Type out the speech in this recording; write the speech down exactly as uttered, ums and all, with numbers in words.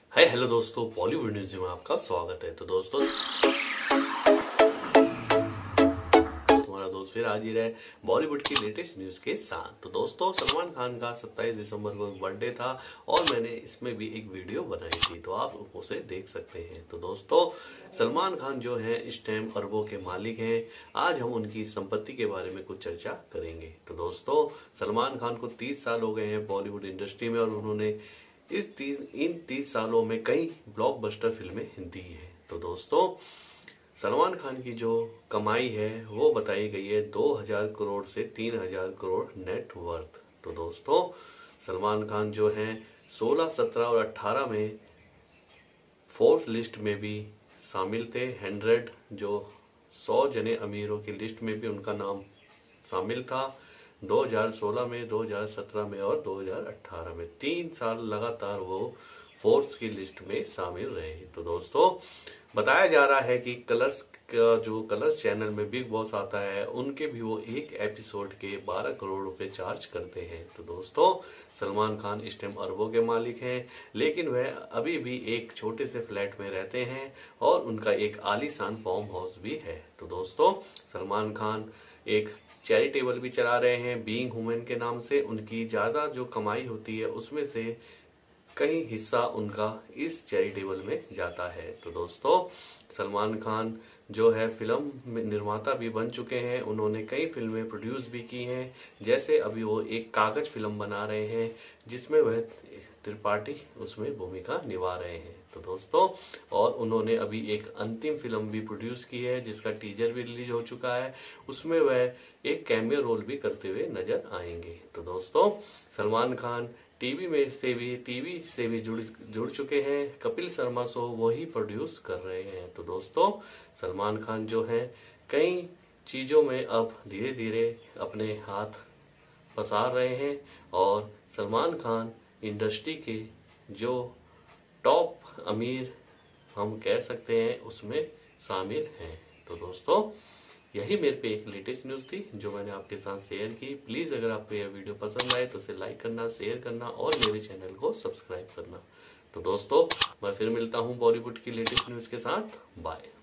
Hi hello दोस्तों, Bollywood news में आपका स्वागत है। तो दोस्तों तुम्हारा दोस्त फिर हाजिर है बॉलीवुड की लेटेस्ट न्यूज के साथ। तो दोस्तों सलमान खान का सत्ताईस दिसंबर को बर्थडे था और मैंने इसमें भी एक वीडियो बनाई थी, तो आप उसे देख सकते हैं। तो दोस्तों सलमान खान जो है इस टाइम अरबों के मालिक हैं। आज हम उनकी संपत्ति के बारे में कुछ चर्चा करेंगे। तो दोस्तों सलमान खान को तीस साल हो गए हैं बॉलीवुड इंडस्ट्री में और उन्होंने इस तीस इन तीस सालों में कई ब्लॉकबस्टर फिल्में दी हैं। तो दोस्तों सलमान खान की जो कमाई है वो बताई गई है दो हज़ार करोड़ से तीन हज़ार करोड़ नेट वर्थ। तो दोस्तों सलमान खान जो हैं सोलह, सत्रह और अठारह में फोर्ब्स लिस्ट में भी शामिल थे। हंड्रेड जो सौ जने अमीरों की लिस्ट में भी उनका नाम शामिल था। दो हज़ार सोलह में, दो हज़ार सत्रह में और दो हज़ार अठारह में तीन साल लगातार वो फोर्ब्स की लिस्ट में शामिल रहे। तो दोस्तों बताया जा रहा है कि कलर्स का जो कलर्स चैनल में बिग बॉस आता है उनके भी वो एक एपिसोड के बारह करोड़ रुपए चार्ज करते हैं। तो दोस्तों सलमान खान इस टाइम अरबों के मालिक हैं, लेकिन वह अभी भी एक छोटे से फ्लैट में रहते हैं और उनका एक आलीशान फार्म हाउस भी है। तो दोस्तों सलमान खान एक चैरिटेबल भी चला रहे हैं बीइंग ह्यूमन के नाम से। उनकी ज्यादा जो कमाई होती है उसमें से कई हिस्सा उनका इस चैरिटेबल में जाता है। तो दोस्तों सलमान खान जो है फिल्म निर्माता भी बन चुके हैं। उन्होंने कई फिल्में प्रोड्यूस भी की हैं, जैसे अभी वो एक कागज फिल्म बना रहे हैं जिसमें वह त्रिपाठी उसमें भूमिका निभा रहे हैं। तो दोस्तों और उन्होंने अभी एक अंतिम फिल्म भी प्रोड्यूस की है जिसका टीजर भी रिलीज हो चुका है। उसमें वह एक कैमियो रोल भी करते हुए नजर आएंगे। तो दोस्तों सलमान खान टीवी में से भी टीवी से भी जुड़ जुड़ चुके हैं। कपिल शर्मा शो वही प्रोड्यूस कर रहे हैं। तो दोस्तों सलमान खान जो हैं कई चीजों में अब धीरे धीरे अपने हाथ पसार रहे हैं और सलमान खान इंडस्ट्री के जो टॉप अमीर हम कह सकते हैं उसमें शामिल हैं। तो दोस्तों यही मेरे पे एक लेटेस्ट न्यूज थी जो मैंने आपके साथ शेयर की। प्लीज अगर आपको यह वीडियो पसंद आए तो इसे लाइक करना, शेयर करना और मेरे चैनल को सब्सक्राइब करना। तो दोस्तों मैं फिर मिलता हूँ बॉलीवुड की लेटेस्ट न्यूज के साथ। बाय।